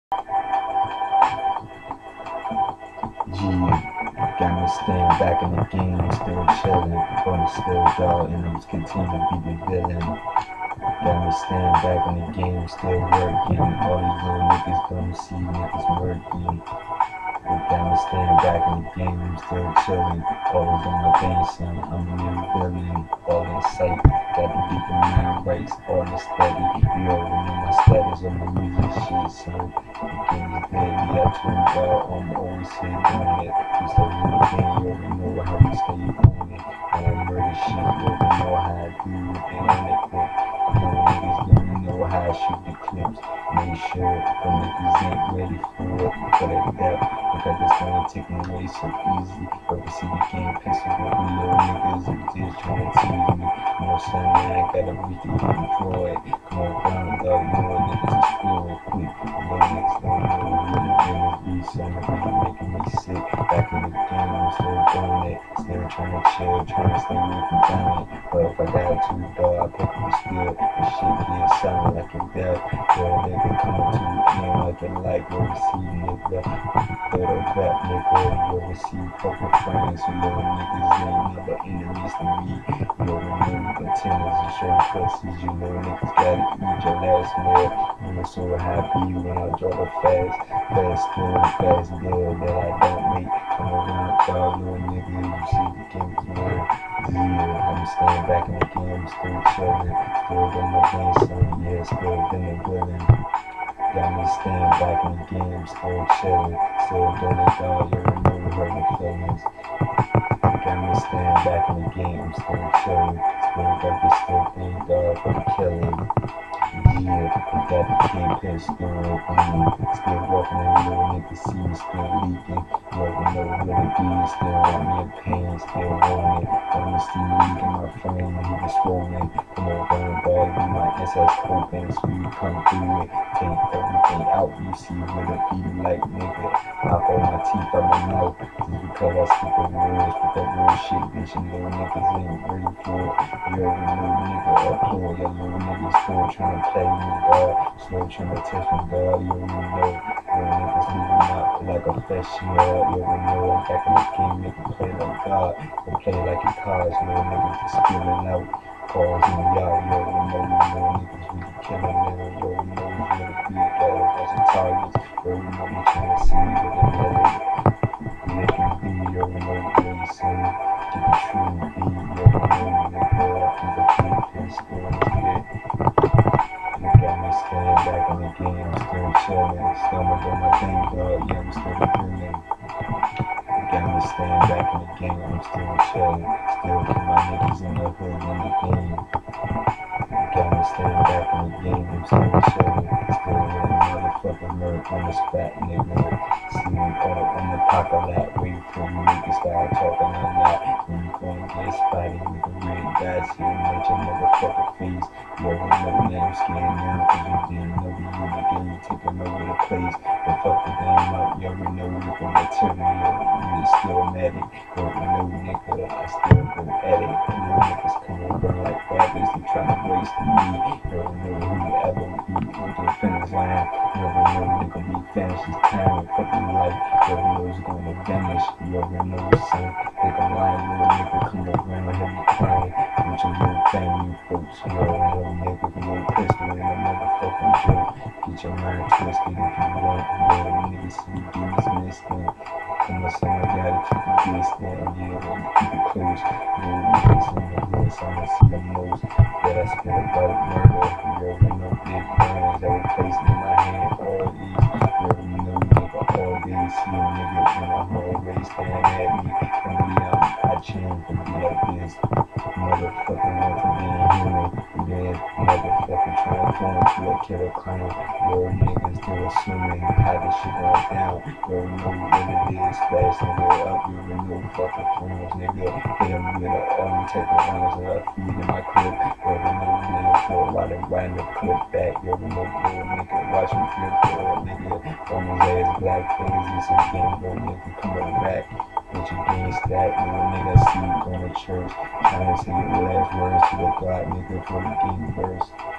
Got me staying back in the game, still chilling, gonna still go, and I'm just continue to be the villain. Got me staying back in the game, still working. All these little niggas gonna see niggas murking. They got me staying back in the game, I'm still chilling. Always on my thing, son. I'm a new villain, all in sight. Got to get the mind rights, all in steady. You already know my status on the music shit, son. The game is deadly, I twin ball, I'm always here doing it. Just like you again, you already know how we stay on it. And I murder shit, you already know how I do it. And on it quick. Little niggas don't know how I shoot the clips. Make sure the niggas ain't ready for that depth. Look at this one taking away so easy. Ever see the game pissing with me little niggas who just trying to tease me. You know, son, man, I gotta reach the Android. Come on, ground dog, you know niggas explore quick. Little niggas don't know what it really be. Son, it really making me sick. Back in the game, I'm still doing it. Still trying to chill, trying to stay away from dying. But if I got to, dog, I pick up the skill. The shit get sound like a death. Yo, nigga, coming to the end like a light. Yo, see, nigga. Throw the rap, nigga. You ever see fucking friends who little niggas ain't never enemies to me. You ever know contenders and short pussies. You know niggas gotta eat your last meal. I'm so happy when I draw the fast deal that I don't make. Come around, dog, little nigga. You see the game is mine. Yeah, I'm staying back in the game, still chilling. Still got my game, son. Yeah, still been a villain. Got me staying back in the game, still chilling. Still doing it, dog. You remember hurting feelings. Got me staying back in the game, still chilling. Still got this still thing, dog, for the killing. Yeah, I got the kingpin still open. Still walking in little niggas see me still leaking. You ever know what it be, still want me in pain, still want it. Wanna see me leaking my frame, he was swollen. Come on, run dog, you my SS open, so you come through it. Take everything out, you see what it be like, nigga. Knock all my teeth out my mouth, just because I speak the words, but that real shit, bitch, and little niggas ain't ready for it. You already know, nigga, applaud, your little niggas still trying to play me, dog. Still trying to test me, dog. You already know. Little niggas moving out like a professional. You already know I'm back in the game, nigga play like God. Don't play like your cars, little niggas just spilling out. Cars in the yard, you already know. Little niggas really killing, nigga. You already know it's gonna be a dog. That's a target. You already know they trying to see what they know. They can be, you already know what they say. Keep it true and be, you already know, nigga. I keep the kingpin still in this bit. You got me staying back in the game, still chilling, still doing my thing, dog. Yeah, I'm still feeling. You got me staying back in the game, I'm still chilling, still keep my niggas in the hood in the game. You got me staying back in the game, I'm still chilling, still with a motherfucking murk on the spot, nigga. See me on the pocket lot, wait for you niggas start talking a lot. When you gonna get spotted with the red dots here, make your motherfucking face. You already know that I'm scared now, cause you didn't know the unit game taking over the place. But fuck the game up, you already know with the material, you still mad it. You already know, nigga, I still go at it. You know niggas come over like rabbits, they try to waste me. You already know whoever be into the finish line. You already know nigga be finished this time and fucking life. You already know it's gonna vanish. You already know son, they gon' lie, little nigga come around and have you crying. With your little family folks, you already know nigga, the little pistol in a motherfucking joke. Get your mind twisted if you want, little niggas see you do this missing. Come on, son, I gotta keep it distant, yeah, well, keep it close. Little niggas in the hood, so I see the most that I spit about murder. You already know big guns that were placed in my hand, all these. You already know, nigga, all days, see a nigga in a hallway staring at me. From me, I change to be like this. Motherfucking went from being human, and then motherfucking transform to a killer clown. Little niggas still assuming how this shit going down. You already know what it is, fast nigga up. You already know fucking phones, nigga. Hit him with all them type of rounds that I feed in my clip. You already know nigga for a lot of riding the clip back. You already know little nigga watch me flip for a nigga. On his ass black things, some game, little nigga coming back. With your game stack, little nigga, see you going to church. Trying to say your last words to the God, nigga, for the game verse.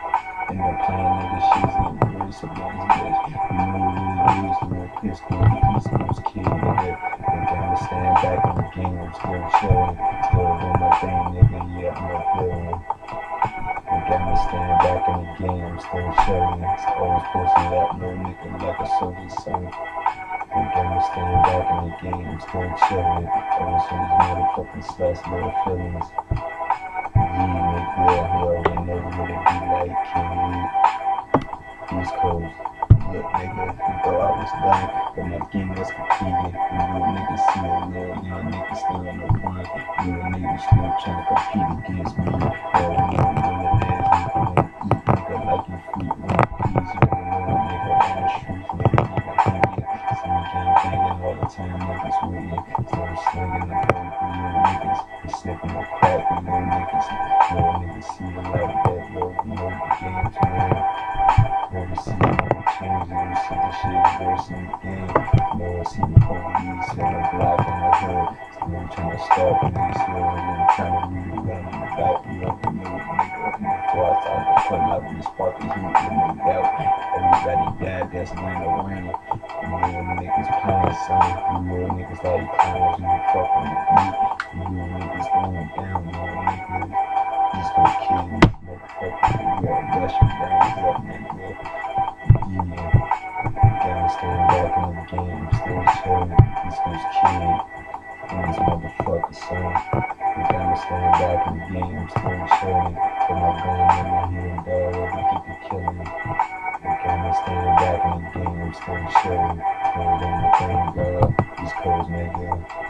End up playing nigga shit and worse about his bitch. You know what it is, little pistol, the East Coast kid, nigga. Think I'ma stand back in the game, I'm still chillin'. Still doing my thing, nigga, yeah, I'm a villain. Think I'ma stand back in the game, I'm still chillin'. It's always posted up, no nigga, like a soldier's son. Think I'ma stand back in the game, I'm still chillin'. Always for these motherfucking sluts, little feelings. Yeah, nigga, you already know what it be like, kid. East Coast. Look, nigga, you thought I was done, but my game was completed. You little niggas see a little young niggas still on the run. Little niggas still trying to compete against me. Oh, you know what it is, nigga, wanna eat, nigga, like you feet, wanna please you, little nigga, on the streets, nigga, nigga, hanging. See me gang banging all the time, niggas with you. Still slinging the hoe for little niggas. You sniffing the crack with little niggas. Little niggas see it like that, yo, you know the game's real. Never see no change, never see the shit worse in the game. Never see the police and the block in the hood. Still trying to stop me, still really trying to read around in the back. You don't know, nigga, before I start to put out these sparkles, you with no doubt. Everybody died, that's laying around. You little niggas playing, son. You little niggas like clowns, you fucking with me. You little niggas going down, little niggas. Just gonna kill you, motherfucker. You gotta bust your brains up, nigga. Yeah, gotta stand back in the game, still chillin'. This goes kid, and this motherfucker, son. We gotta stand back in the game, still chillin'. Put my gun in my hand, dog, ever get to killing me. We gotta stand back in the game, still chillin'. Still doing my thing, dog. East Coast, nigga.